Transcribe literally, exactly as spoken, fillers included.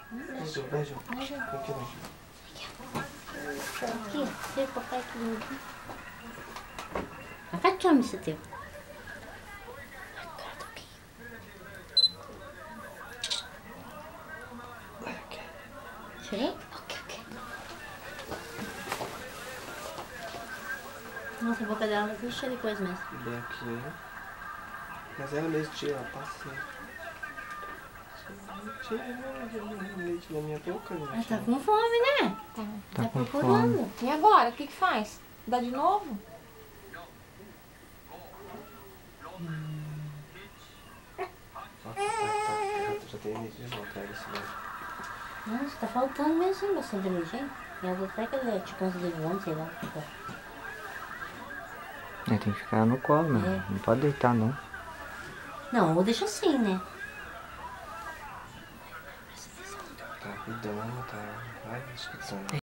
Beijo, beijo. Aqui, beijo. Aqui, seu papai aqui. Acacciami se teu. Chorei? Ok, ok. Nossa, a boca dela tá tudo cheia de coisa mesmo. Bem aqui. Mas ela mesmo tira, ela passa. Tira leite da minha boca, gente. Ela tá com fome, né? Tá. Tá, Tá com procurando. E agora, o que que faz? Dá de novo? Ó, tá, tá, já tem energia de voltar isso mesmo. Nossa, tá faltando mesmo assim, bastante inteligente. E ela até que ela é tipo uns de voando, sei lá. É, tem que ficar no colo, né? É. Não pode deitar, não. Não, ou deixa assim, né? Tá cuidando, tá. Ai, acho que tá.